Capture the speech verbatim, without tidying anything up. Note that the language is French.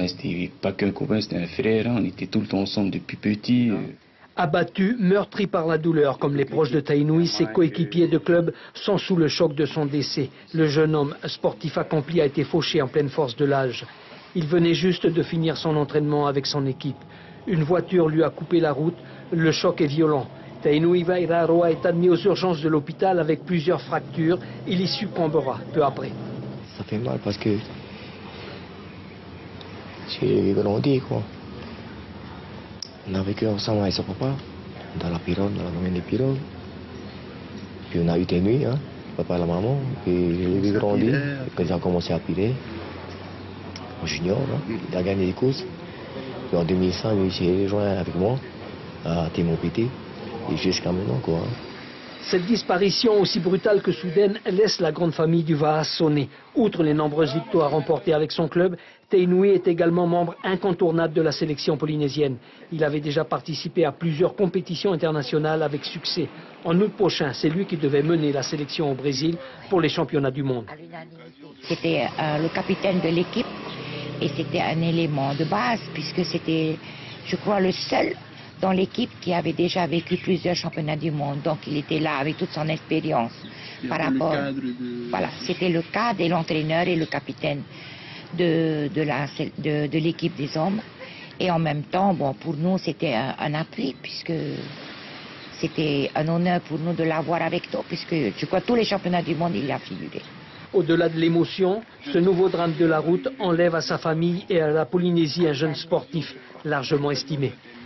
Enfin, c'était pas qu'un copain, c'était un frère. Hein. On était tout le temps ensemble depuis petit. Abattu, meurtri par la douleur, comme les proches de Tainoui, ses coéquipiers de club sont sous le choc de son décès. Le jeune homme sportif accompli a été fauché en pleine force de l'âge. Il venait juste de finir son entraînement avec son équipe. Une voiture lui a coupé la route. Le choc est violent. Tainoui Vairaroa est admis aux urgences de l'hôpital avec plusieurs fractures. Il y succombera peu après. Ça fait mal parce que j'ai grandi, quoi. On a vécu ensemble avec son papa, dans la pirogue, dans la domaine des pirogues. Puis on a eu des nuits, hein, papa et la maman. Puis j'ai grandi, quand j'ai commencé à piler, en junior, hein, il a gagné des courses. Puis en deux mille cinq, il s'est rejoint avec moi à Témon Pété, et jusqu'à maintenant, quoi. Hein. Cette disparition aussi brutale que soudaine laisse la grande famille du Vaas sonner. Outre les nombreuses victoires remportées avec son club, Tainoui est également membre incontournable de la sélection polynésienne. Il avait déjà participé à plusieurs compétitions internationales avec succès. En août prochain, c'est lui qui devait mener la sélection au Brésil pour les championnats du monde. C'était euh, le capitaine de l'équipe et c'était un élément de base puisque c'était, je crois, le seul dans l'équipe qui avait déjà vécu plusieurs championnats du monde. Donc il était là avec toute son expérience par rapport. De... Voilà, c'était le cadre et l'entraîneur et le capitaine de, de, la, de, de l'équipe des hommes. Et en même temps, bon, pour nous, c'était un, un appui puisque c'était un honneur pour nous de l'avoir avec nous puisque je crois tous les championnats du monde, il y a figuré. Au-delà de l'émotion, ce nouveau drame de la route enlève à sa famille et à la Polynésie un jeune sportif largement estimé.